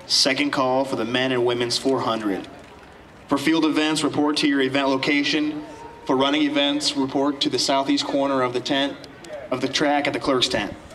Second call for the men and women's 400. For field events, report to your event location. For running events, report to the southeast corner of the tent, of the track at the clerk's tent.